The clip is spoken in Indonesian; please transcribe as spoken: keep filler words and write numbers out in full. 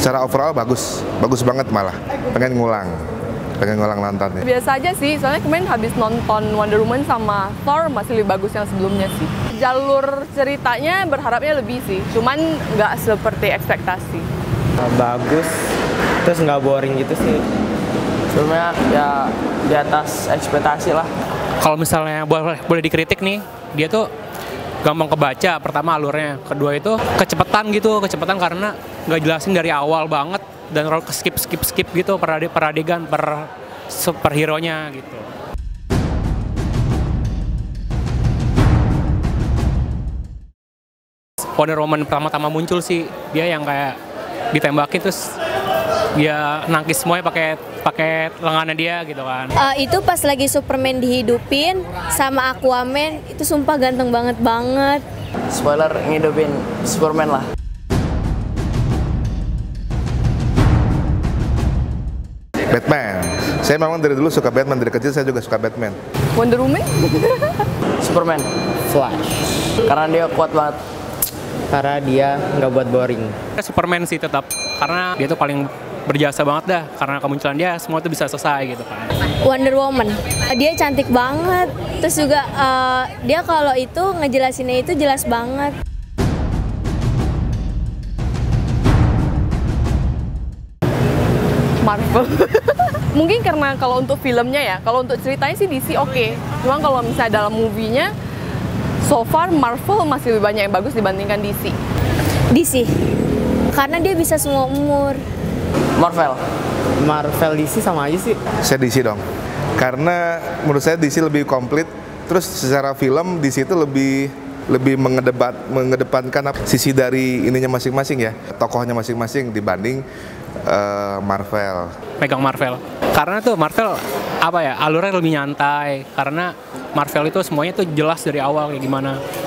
secara overall bagus, bagus banget malah. Pengen ngulang, pengen ngulang nontonnya. Biasa aja sih, soalnya kemarin habis nonton Wonder Woman sama Thor masih lebih bagus yang sebelumnya sih. Jalur ceritanya berharapnya lebih sih, cuman nggak seperti ekspektasi. Bagus, terus nggak boring gitu sih. Filmnya ya di atas ekspektasi lah. Kalau misalnya boleh boleh dikritik nih, dia tuh gampang kebaca. Pertama alurnya, kedua itu kecepatan gitu, kecepatan karena nggak jelasin dari awal banget dan ke skip skip skip gitu per, ade, per adegan per superhero-nya gitu. Wonder Woman pertama-tama muncul sih, dia yang kayak ditembakin terus dia nangkis semuanya pakai pakai lengannya dia gitu kan. Uh, itu pas lagi Superman dihidupin sama Aquaman, itu sumpah ganteng banget banget. Spoiler, ngidupin Superman lah. Batman. Saya memang dari dulu suka Batman, dari kecil saya juga suka Batman. Wonder Woman? Superman. Flash. Karena dia kuat banget. Karena dia nggak buat boring. Superman sih tetap, karena dia tuh paling berjasa banget dah, karena kemunculan dia semua tuh bisa selesai gitu kan. Wonder Woman, dia cantik banget. Terus juga uh, dia kalau itu ngejelasinnya itu jelas banget. Marvel. Mungkin karena kalau untuk filmnya ya, kalau untuk ceritanya sih D C oke. Okay. Cuma kalau misalnya dalam movie-nya, so far Marvel masih lebih banyak yang bagus dibandingkan D C. D C, karena dia bisa semua umur. Marvel. Marvel D C sama aja sih. Saya D C dong. Karena menurut saya D C lebih komplit. Terus secara film D C itu lebih lebih mengedebat mengedepankan sisi dari ininya masing-masing ya, tokohnya masing-masing dibanding uh, Marvel. Pegang Marvel. Karena tuh Marvel apa ya, alurnya lebih nyantai, karena Marvel itu semuanya tuh jelas dari awal kayak gimana.